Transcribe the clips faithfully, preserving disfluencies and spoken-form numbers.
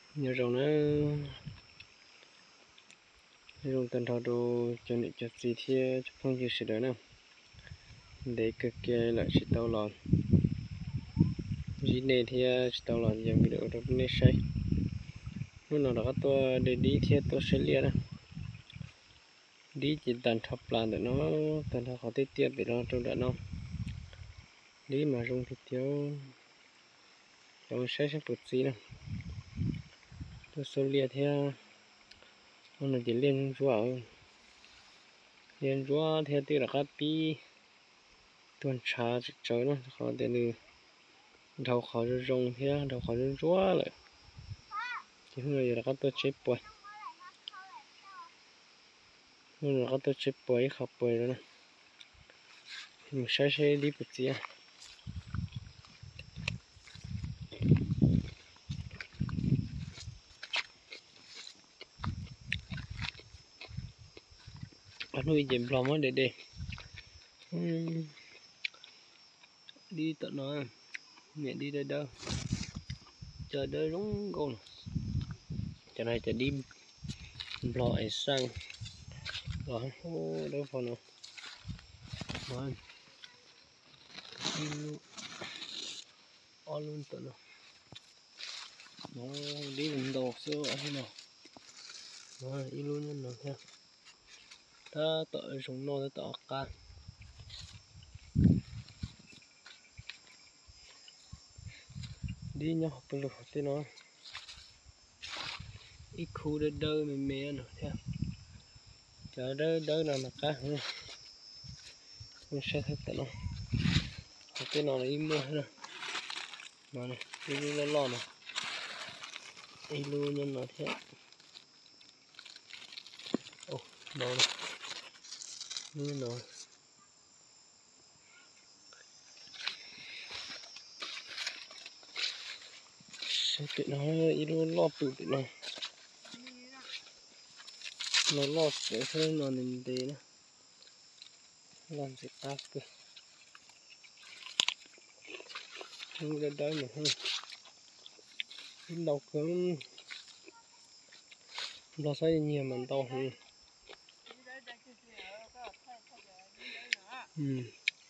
nhớ rồi nó dùng tần thọ đồ cho nên cho gì thì không chịu sửa đó nào để cực kia lại chỉ tao lòn gì này thì chỉ tao lòn dòng video đó nên sai lúc nào đó tôi để đi thì tôi sẽ liền đó đi chỉ tần thọ plan để nó tần thọ họ tiết tiết để nó trong đó nó đi mà dùng thì thiếu trong sẽ sẽ bớt gì nè tôi sẽ liền theo nó chỉ liền rùa liền rùa theo tiêu là cái pi tuần trà trời nó họ để được đầu khó rồi rong theo đầu khó rồi rùa lại chỉ người là cái tôi chế bồi người là cái tôi chế bồi khắp bồi rồi nè mình sẽ sẽ đi bớt gì à anh nuôi dèm lòng á để để đi tận nó mẹ đi đây đâu chờ đợi đúng con chờ này chờ đi loại sang rồi ô đâu còn nữa rồi on luôn tận nó đi vùng đầu xưa ở thế nào rồi đi luôn nhân nào theo ta tội chúng nó ta tỏ can đi nhau học được thế nó ít khu đỡ đỡ mình mẹ nữa theo chờ đỡ đỡ nào mà cá mình sẽ thấy tận nó cái nào là im mưa nữa mà này đi lo lo này đi luôn nhân nó theo ô nó này như nó cái nó đi luôn lo tụt nó nó lo để thôi nó nên đi nữa làm gì ta cơ không ra đấy mà hơn đầu cứng lo xây nhiều mình to hơn ừ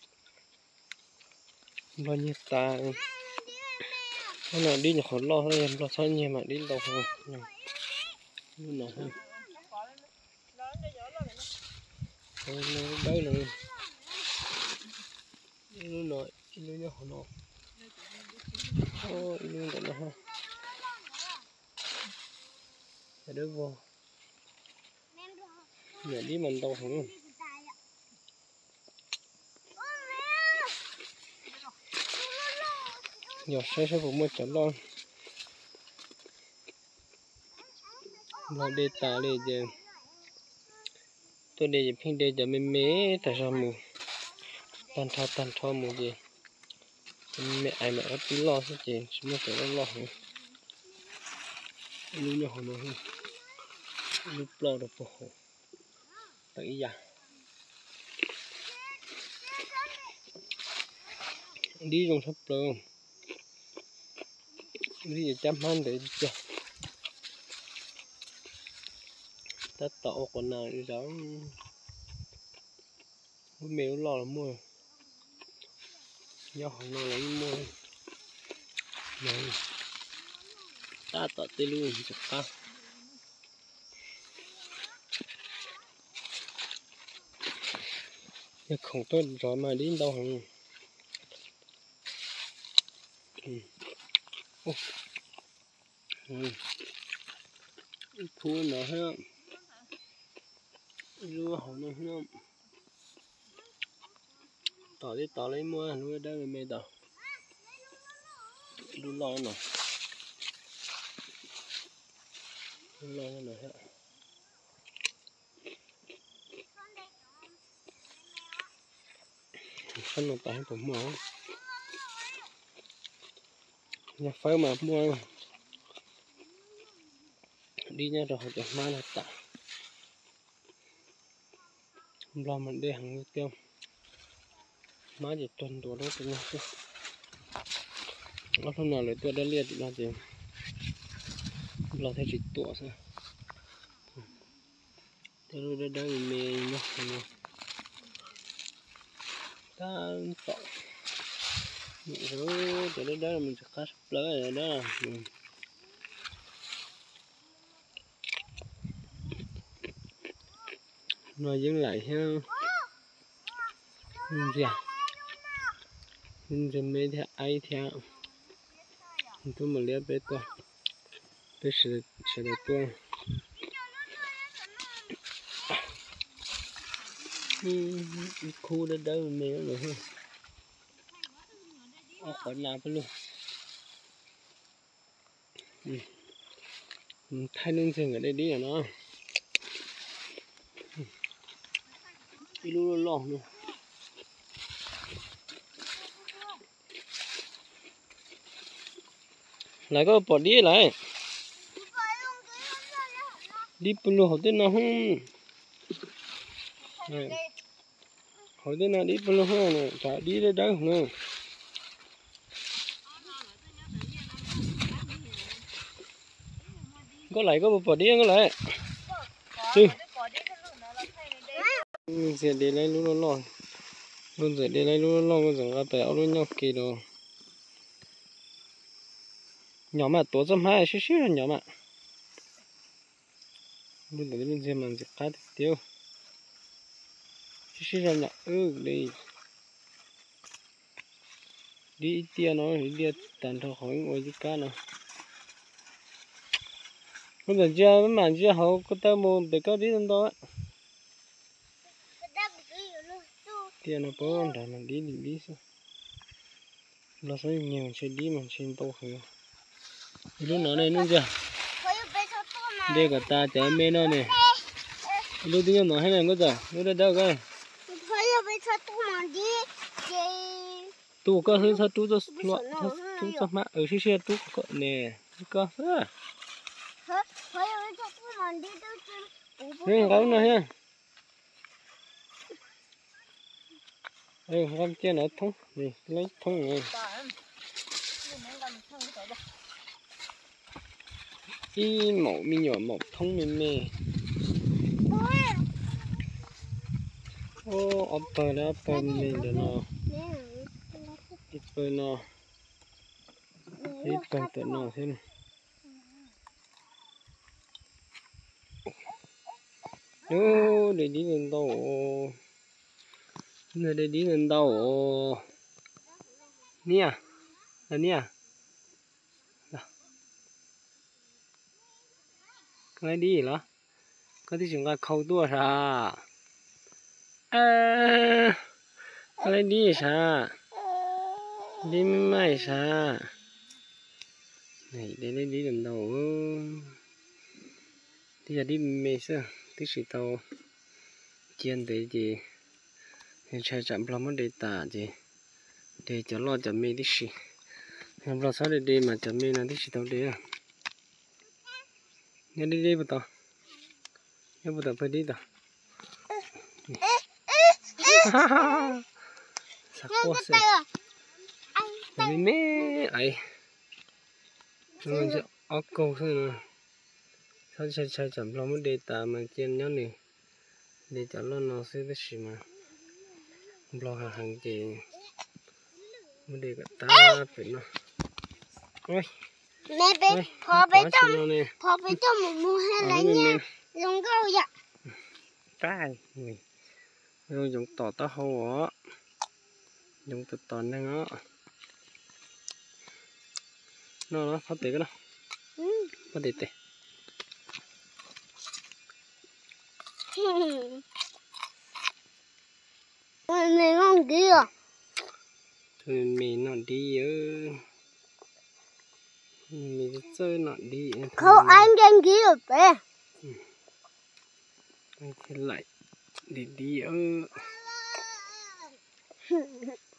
bao nhiêu ta nó nào đi nhỏ khó lo hơn lo xây nhiều mà đi đầu hơn nhưng nó hơn đấy là nó nói nó nhỏ nó ô nó nó ha để đỡ vô nhà đi mình đâu không nhỏ sẽ sẽ cũng một chấm lo nó để ta để giờ tôi để phim để giờ mình mé tại sao mù tan thao tan thao mù gì mẹ ai mà tí lo hết chị chúng nó phải lo lo hơn lúc nhỏ nó hơn lúc lo được bộ tại giờ đi trong sắp luôn đi chăm han để cho ta tạo con nào đi đó mèo lo là mua do họ nó lấy mua này ta tạo tê luôn chụp ta nhưng không tốt rồi mà đi đâu hả ừ. Ô. Ừ. Thua nó ha rùa họ nó ha tỏ đi tỏ lấy mua nuôi đây là mẹ tỏ đu lo nó đu lo nó ha phân nó tải của mua nhà phơi mà mua đi nha rồi họ mai là tạ lo mình đi hàng tiêu má chỉ tuần tuổi đó tự nhiên chứ nó không nào lấy tôi đã liệt thì là gì lo thấy chỉ tủa sao thế rồi đây đây mình nó ta tỏ rồi từ đây đó mình sẽ cắt lỡ rồi đó rồi dừng lại ha gì à mìnhจะไม่ได้ไอเทียตัวมันเลี้ยไปตัวไปเสือเสือตัวอืมคู่เดิมๆไม่เลยฮะเอาขวดน้ำไปลูกอืมท้ายนึงเสียงก็ได้ดีอ่ะเนาะไปดูหล่อๆเนาะlại có bỏ đi lại đi bự lô hỏi tên nào không hỏi tên nào đi bự lô không này trả đi đây đâu nữa có lại có bỏ đi có lại đi sẽ đi lấy lúa lò luôn sẽ đi lấy lúa lò có rằng là bèo luôn nhau kỳ đồ nhỏ mà tổ trăm hai xíu xíu nhỏ mà bây giờ mình xem mình sẽ cắt tiêu xíu xíu nhỏ ừ đi đi tia nó đi tàn thọ khỏi ngồi dưới cá nào bây giờ chưa mấy màn chưa hậu có tao mua để có đi lên đó tia nó bớt rồi mình đi đi đi sao nó sẽ nhiều sẽ đi mình xin tô hơn lúc nó này luôn chưa đây cả ta chở mê nó này lúc tiếng nó hay là có giờ lúc đó đâu cơ tu có hơi sao tu cho loạn tu cho má ở phía xe tu có nè có á đây cái này ha đây con kia nó thông này lấy thông này đi mẫu mi nhỏ mẫu thông mi mê ô upper đó upper mi đó nó upper nó upper tự nó thế này ô để đi lên đâu nơi để đi lên đâu nè là nè cái đi gì đó cóที่chúng ta khâu tua sao à cái đi sao đi mai sao này để đi đi lần đầu thì giờ đi mê sao tí sĩ tàu chiên để gì chạy chậm lắm mới để tả gì để cho lo chậm mê tí sĩ em lo sao để đi mà chậm mê là tí sĩ tàu để à nghe đi đi bắt đầu nghe bắt đầu phải đi đâu sắc quá sao mẹ mẹ ấy mình sẽ ốc câu thôi nè sao chạy chạy chậm lắm mới để tả mà chiên nhá nè để cho lo nó sẽ cái gì mà lo hàng hàng gì mới để cái ta phải nó ôi mẹ bé phò bé trong phò bé trong một mua hai lấy nha dùng câu vậy trái rồi dùng tỏ tao hầu á dùng từ tòn này nó nó nó phát tệ cái nào phát tệ tệ này ngon kia thôi mình nó đi ơ mình chơi nó đi không anh đang kia bé anh lại đi đi ơ